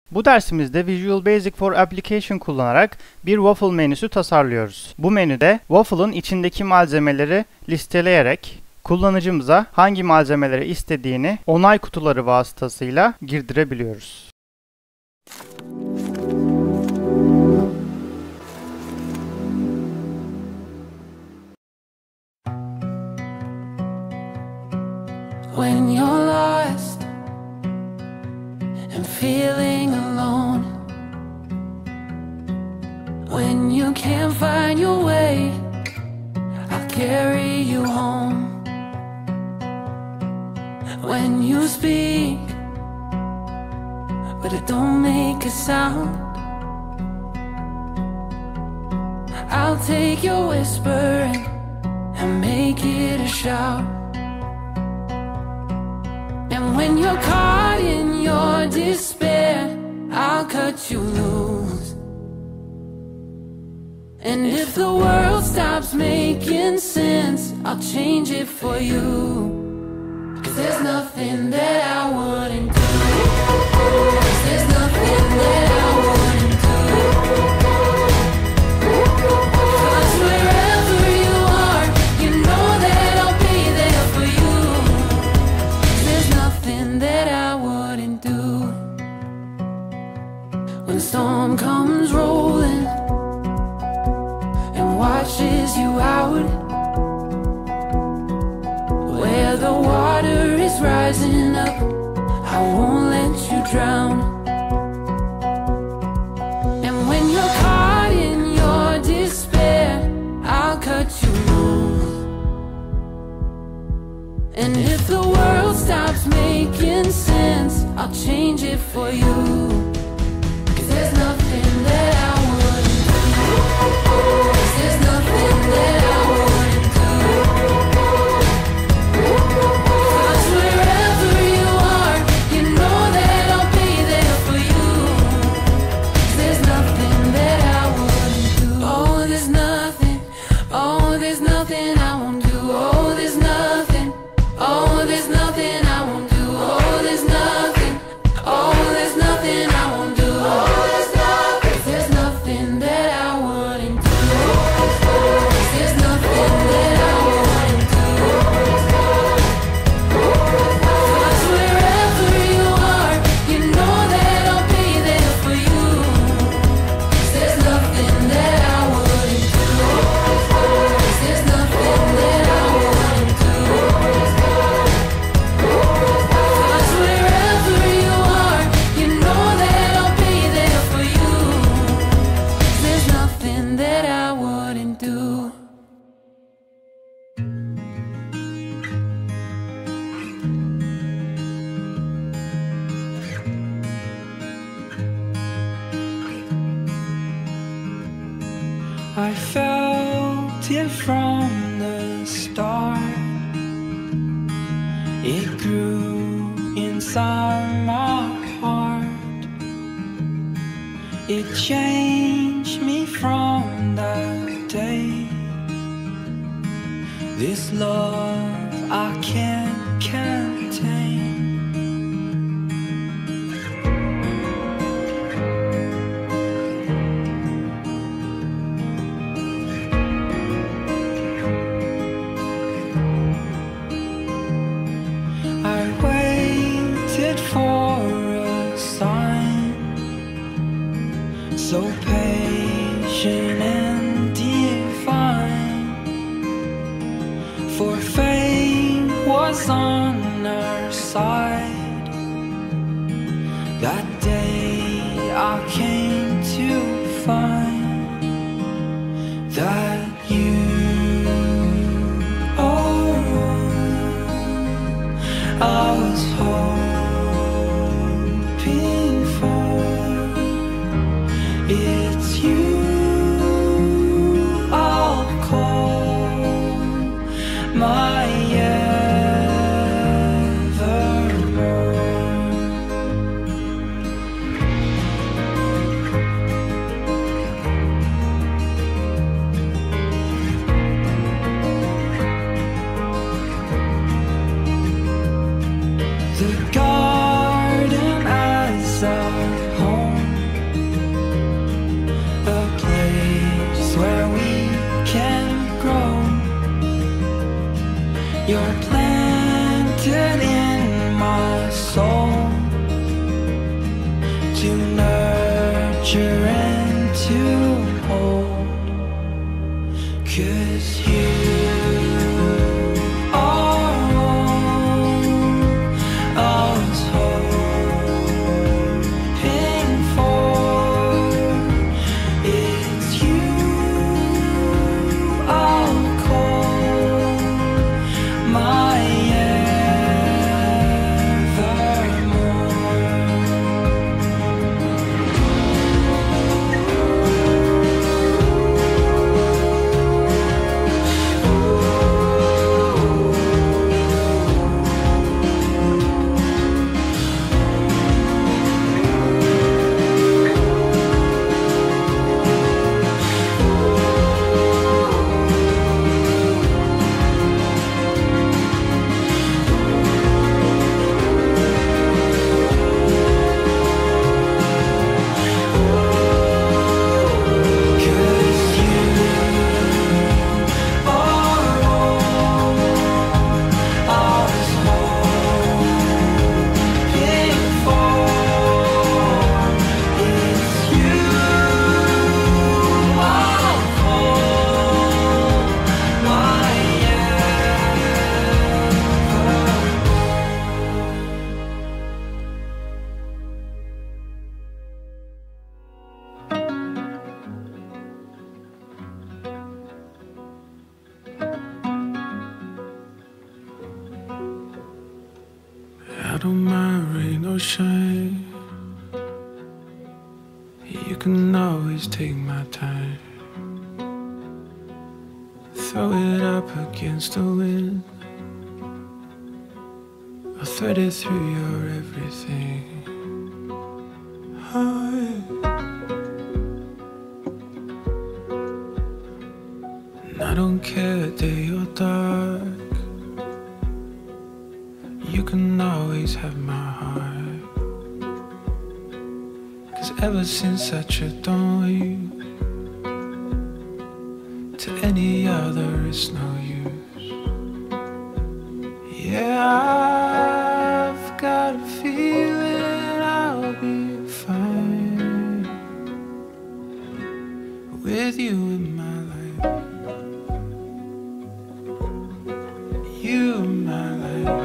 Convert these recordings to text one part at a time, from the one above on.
Bu dersimizde Visual Basic for Application kullanarak bir waffle menüsü tasarlıyoruz. Bu menüde waffle'ın içindeki malzemeleri listeleyerek kullanıcımıza hangi malzemeleri istediğini onay kutuları vasıtasıyla girdirebiliyoruz. When you're lost and feeling alone, when you can't find your way, I'll carry you home. When you speak, but it don't make a sound, I'll take your whisper and make it a shout. And when you're caught in your despair, I'll cut you loose. And if the world stops making sense, I'll change it for you. 'Cause there's nothing that I wouldn't do. 'Cause there's nothing that I wouldn't do. 'Cause wherever you are, you know that I'll be there for you. 'Cause there's nothing that I wouldn't do. When the storm comes rolling and washes you out, where the water is rising up, I won't let you drown. And when you're caught in your despair, I'll cut you loose. And if the world stops making sense, I'll change it for you. 'Cause there's nothing that I wouldn't do. 'Cause there's nothing that I wouldn't do. 'Cause wherever you are, you know that I'll be there for you. 'Cause there's nothing that I wouldn't do. Oh, there's nothing. Oh, there's nothing I won't do. Oh, there's nothing. Oh, there's nothing I won't do. Oh, there's nothing. Oh, there's nothing I won't do. Oh, there's nothing. 'Cause there's nothing that I wouldn't do. 'Cause there's nothing that I wouldn't do. 'Cause wherever you are, you know that I'll be there for you. 'Cause there's nothing that I wouldn't do. 'Cause there's nothing that I wouldn't do. 'Cause wherever you are, you know that I'll be there for you. 'Cause there's nothing that I wouldn't do. I felt it from the start. It grew inside my heart. It changed me from that day. This love I can't contain. I waited for a sign, so patient and divine. For fate was on our side. That day I came to find that you I was hoping for. It's you I'll call my evermore. to nurture and to hold, 'cause you are all I was hoping for. It's you I'll call my I don't mind rain or shine. You can always take my time. Throw it up against the wind. I'll thread it through your everything. And I don't care day or dark. You can always have my heart. 'Cause ever since I tripped on you, to any other it's no use. Yeah, I've got a feeling I'll be fine with you in my life. You in my life.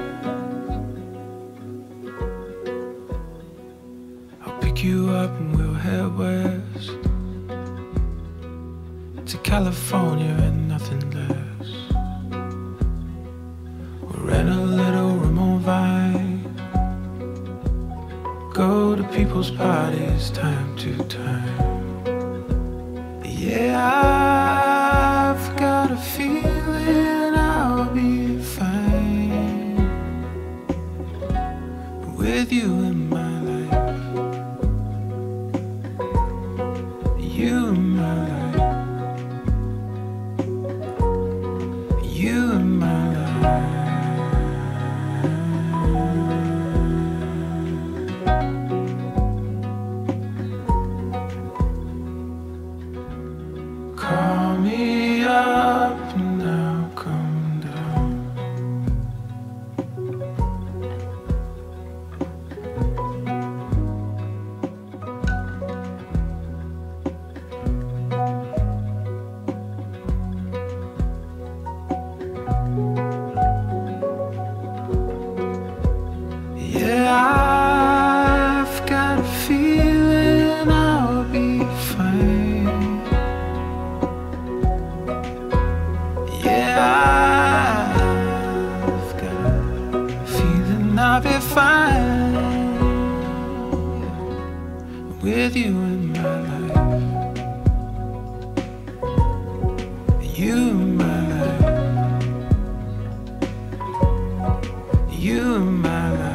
You up and we'll head west to California and nothing less. We'll rent a little room on Vine, go to people's parties time to time. Yeah, I've got a feeling I'll be fine with you in my life. You in my life. You in my life. Call me up and I'll come down. Yeah, I've got a feeling I'll be fine. Yeah, I've got a feeling I'll be fine with you in my life. You in my life. You in my life.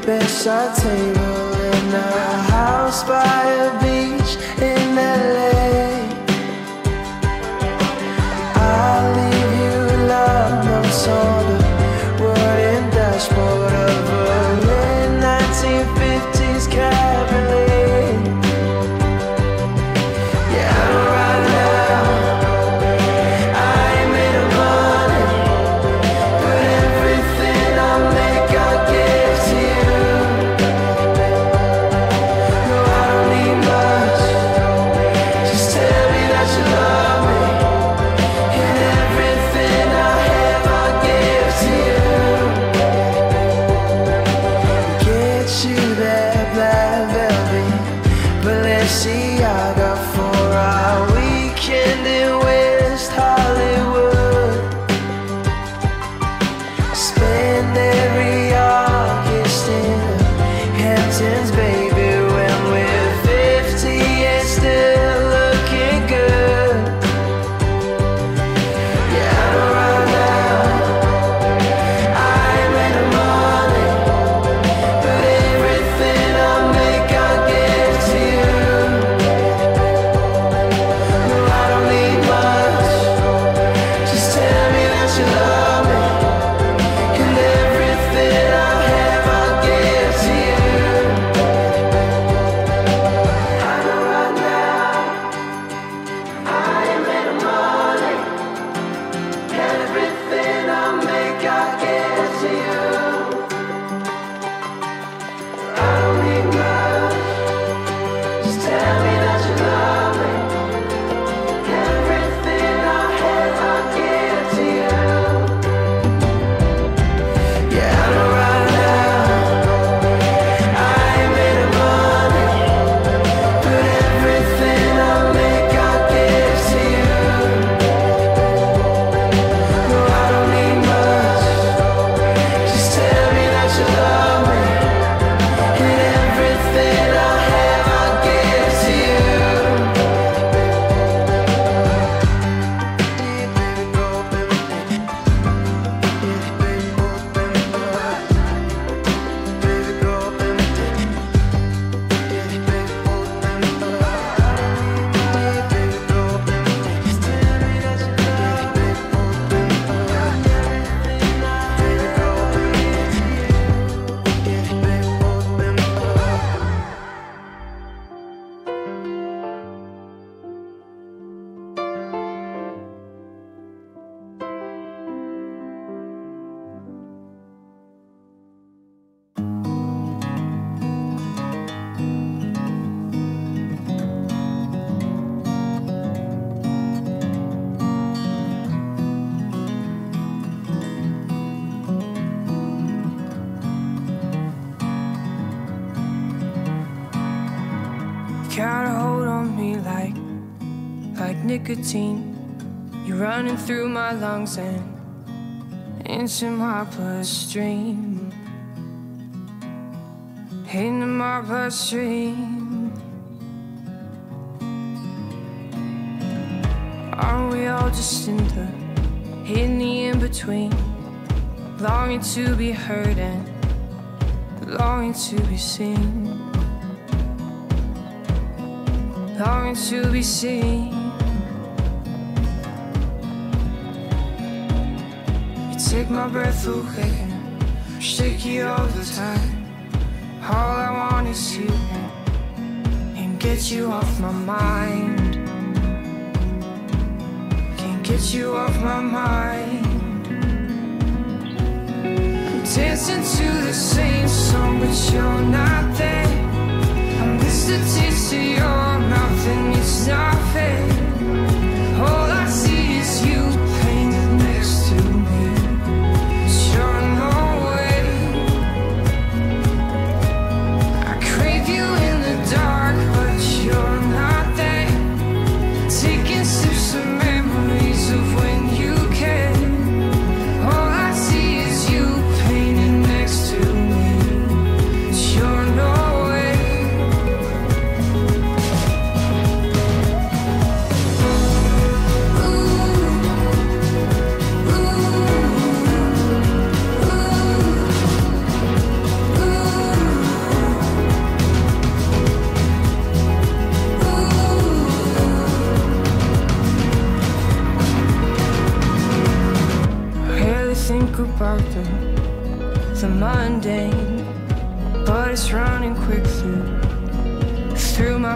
bedside table in a house by a beach in LA. I'll leave you love notes on a wooden dashboard of a late 1950s cabriolet. Yeah, I know right now I ain't made of money, but everything I make I give to you. No, I don't need much, just tell me that you love me, and everything I have I give to you. Get you that black velvet Balenciaga for our weekend in West Hollywood. Spend every August in the Hamptons, baby, when we're 50 and still looking good. Yeah, I know right now I ain't made of money, but everything I make I give to you. No, I don't need much, just tell me that you love me, and everything I have I give to you. I know right now I ain't made of money, everything I make I give to you. I don't need much, just tell me that you love me, everything I have I give to you. Yeah, I know right now I ain't made of money, but everything I make I give to you. No, I don't need much, just tell me that you love me, and everything I have I give to you. Got a hold on me like nicotine. You're running through my lungs and into my bloodstream. Into my bloodstream. Aren't we all just in the in-between? Longing to be heard and longing to be seen. Longing to be seen. You take my breath away and I'm shaky all the time. All I want is you and get you off my mind. Can't get you off my mind. I'm dancing to the same song, but you're not there. I'm listening to your mouth and it's not fair. All I see is you painted next to me. You're nowhere. I crave you in the dark, but you're not there. Taking sips of memories of when you cared. All I see is you painted next to me. You're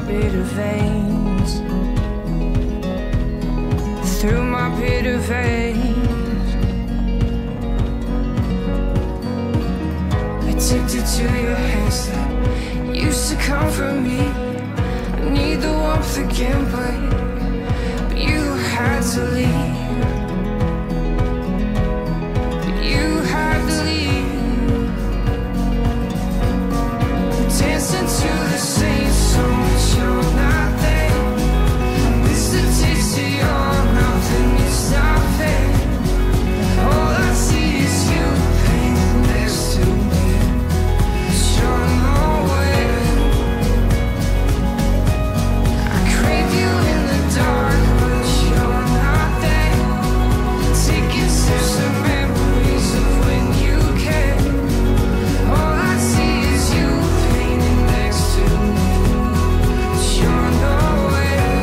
bitter veins, through my bitter veins. Addicted to your hands that used to comfort me. I need the warmth again, but you had to leave. You had to leave. Dancing to the same song, but you're not there. I miss the taste of your mouth and it's not fair. All I see is you painted next to me, but you're nowhere. I crave you in the dark, but you're not there. Taking sips of memories of when you cared. All I see is you painted next to me, but you're nowhere.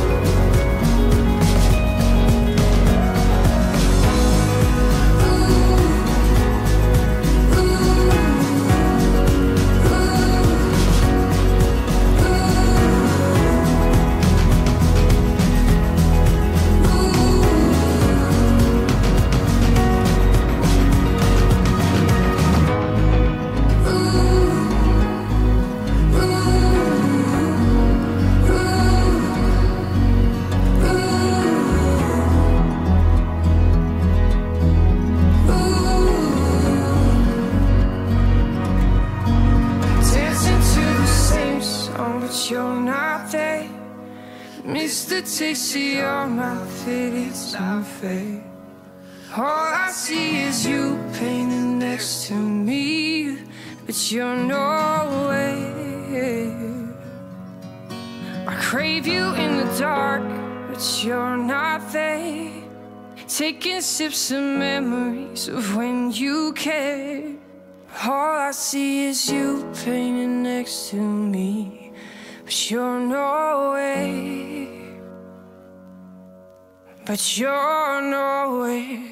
Dancing to the same song, but you're not there. Miss the taste of your mouth, it's not fair. All I see is you painted next to me, but you're nowhere. I crave you in the dark, but you're not there. Taking sips of memories of when you cared. All I see is you painted next to me, but you're nowhere. But you're nowhere.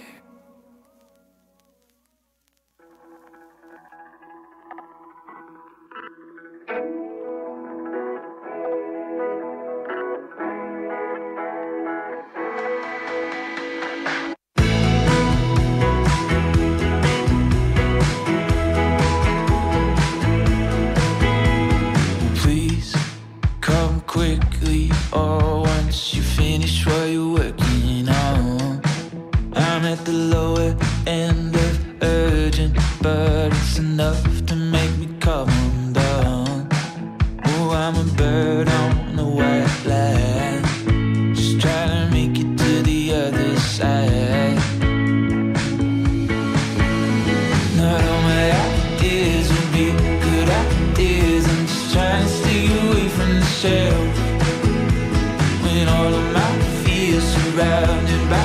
Please come quickly, or once you finish what you're working on. I'm at the lower end of urgent, but it's enough to make me calm down. Oh, I'm a bird on a white line, just trying to make it to the other side. Not all my ideas will be good ideas. I'm just trying to stay away from the shelf, when all of my fears surrounded by